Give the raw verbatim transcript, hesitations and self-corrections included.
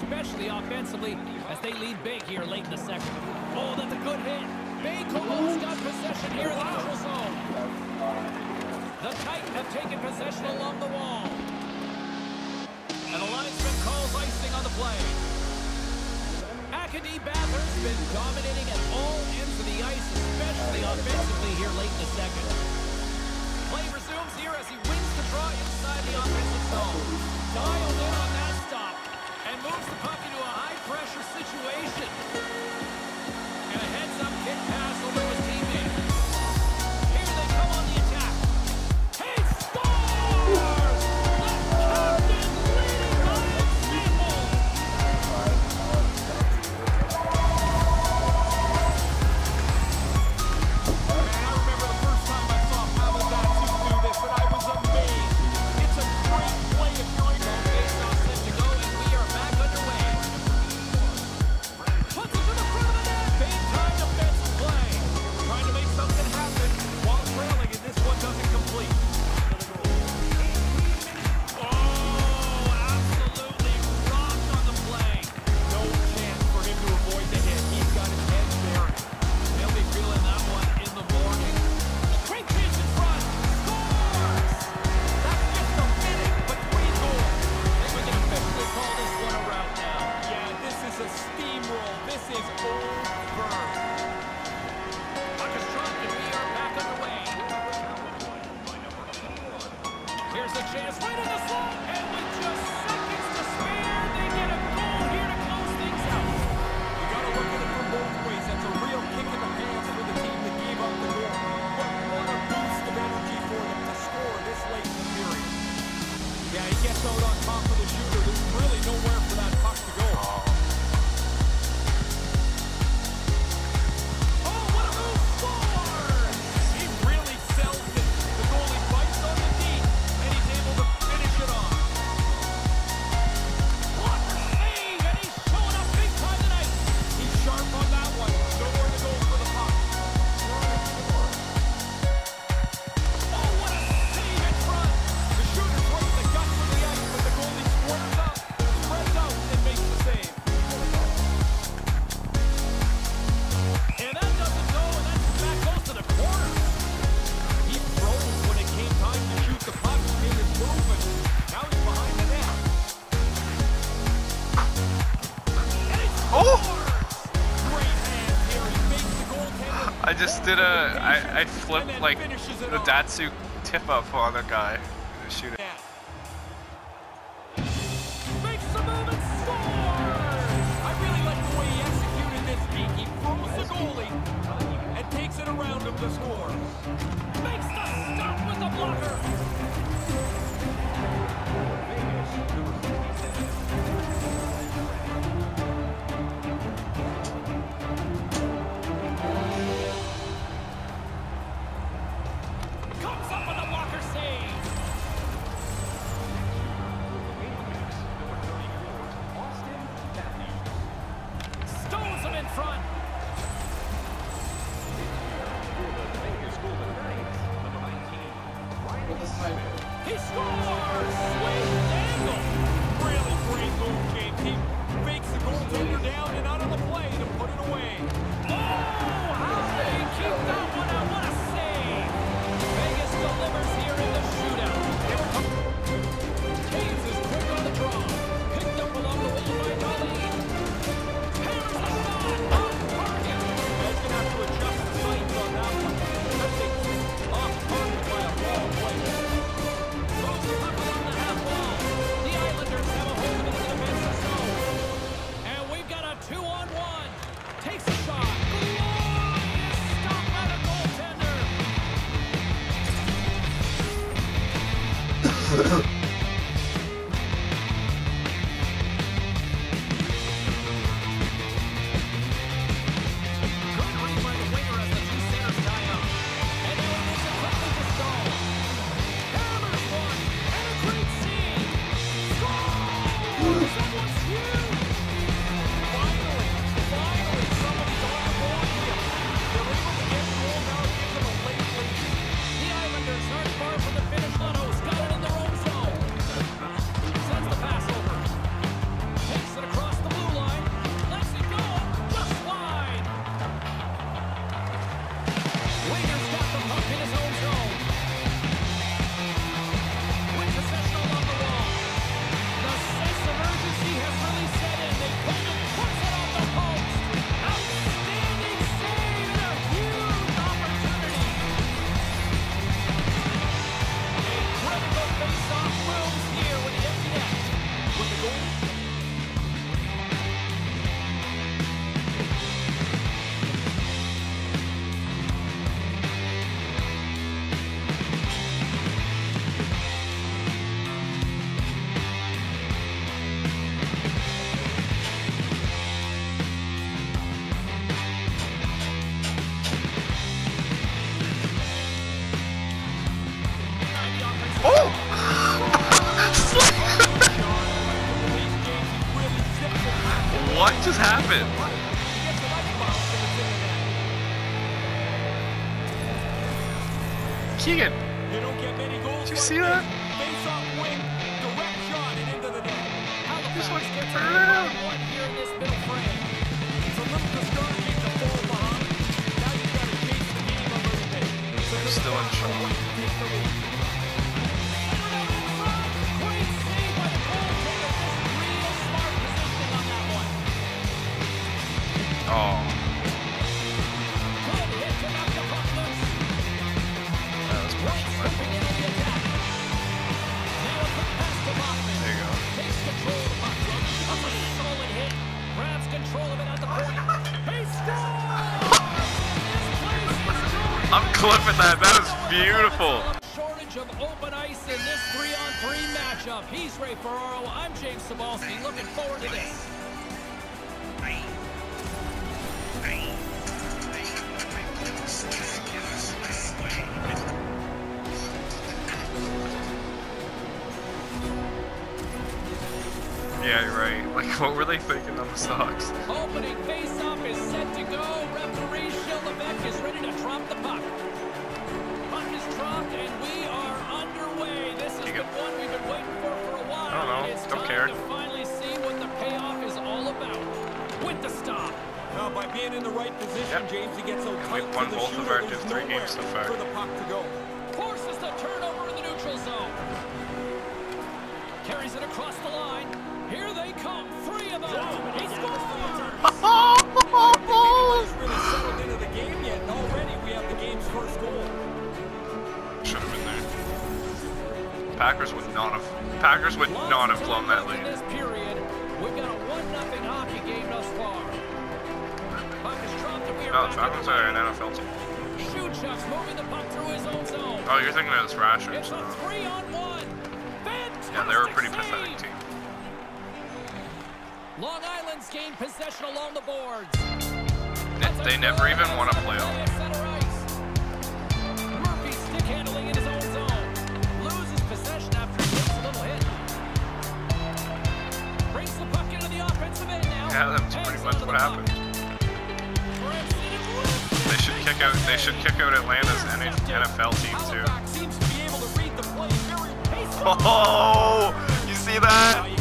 especially offensively, as they lead big here late in the second. Oh, that's a good hit. Baco's got possession here in the neutral zone. The Titans have taken possession along the wall. And the linesman calls icing on the play. Acadie Bathurst's been dominating at all ends of the ice, especially offensively here late in the second. Play resumes here as he wins the draw inside the offensive zone. Dialed in on that stop and moves the puck into a high-pressure situation. And a heads-up kick pass over to his teammate. Here they come on the attack. He scores! The captain leading by example. Man, I remember the first time I saw Movavi do this, and I was amazed. It's a great play if you're able to face off set to go, and we are back underway. Puts it to the front of the net. Big time defensive play. Trying to make something happen while trailing, and this one doesn't complete. Oh, absolutely rocked on the play. No chance for him to avoid the hit. He's got his head buried. He'll be feeling that one in the morning. Great pitch in front. Scores! That's just a minute between goals. I think we can officially call this one a rout now. Yeah, this is a steamroll. This is over. Puck is dropped and we are back underway. Here's a chance right in the slot. And with just seconds to spare, they get a goal here to close things out. You got to look at it from both ways. That's a real kick in the pants for the team that gave up the goal. But what a boost of energy for them to score this late in the period. Yeah, he gets out on top of the shooter. There's really nowhere for that puck to go. Oh, what a move! Scores! He really sells it. The goalie bites on the knee, and he's able to finish it off. Blocker save, and he's showing up big time tonight. He's sharp on that one. Nowhere to go for the puck. Oh, what a save in front. The shooter throws the guts of the ice, but the goalie squares up, spreads out, and makes the save. And that doesn't go, and that back goes to the corner. He froze when it came time to shoot the puck. He made his move, and now he's behind the net. And he scores! Great hands here. He makes the goaltender. I just did a, I, I flipped like the Datsu tip up on a guy to shoot it. Makes the move and scores! I really like the way he executed this peak. He throws the goalie and takes it around him to score. Makes the stop with the blocker. Comes up with a blocker save. Stones him in front. He scores! Sweet angle! Really great move, James. He fakes the goaltender down and out of the play to put it away. Oh, how they keep that one out. What a save! Vegas delivers here in the shootout. Hayes is quick on the draw. Picked up along the wall by Dolly. Hammers a shot on target. He's going to have to adjust the sights on that one. That's off target by a ball play. Throws the puck along the half wall. The Islanders have a hold of it in the defensive zone. And we've got a two-on-one. Takes a shot. Glorious stop by the goaltender. Good read by the winger as the two centers tie up. And now he makes it quickly to Stahl. Hammers one, and a great save. Scores! That one's huge! Finally, finally, somebody's on the board here. They're able to get the goal now. It gives them a late lead. The Islanders aren't far from the finish line. O's got it in their own zone. Sends the pass over. Takes it across the What just happened? Keegan, did you see that? Just like turn around. I'm still in shock. Oh. That was pushing. There you go. Grabs control of it at the point. He scores! I'm clipping that. That is beautiful. Shortage of open ice in this three on three matchup. He's Ray Ferraro. I'm James Cebulski. Looking forward to this. Yeah, you're right. Like, what were they thinking on the Sox? Opening face-off is set to go. Referee Shildebeck is ready to drop the puck. Puck is dropped, and we are underway. This is the one we've been waiting for for a while. I don't know. It's Don't time care. to finally see what the payoff is all about. With the stop. Now, by being in the right position, Yep. James, he gets so And tight we've to won the both shooter, of our there's three nowhere games so far. for the puck to go. Forces the turnover in the neutral zone. Carries it across the line. Here they come. Three of them. He scores. Nobody's really settled into the game yet, and already we have the game's first goal. Should have been there. Packers would not have. Packers would not have blown that lead. In this period, we've got a one nothing hockey game thus far. Puck is dropped and we are No, back the Falcons are an N F L team. Shootchuck's moving the puck through his own zone. Oh, you're thinking of the Thrashers. It's a three on one. Fantastic Yeah, they were a pretty save. pathetic team. Long Island's gained possession along the boards. They, they never even won a playoff. Murphy stick handling in his own zone. Loses possession after he takes a little hit. Brings the puck into the offensive end now. Yeah, that's pretty much what happened. They should kick out. They should kick out Atlanta's N F L team too. Seems to be able to read the play very Oh, you see that?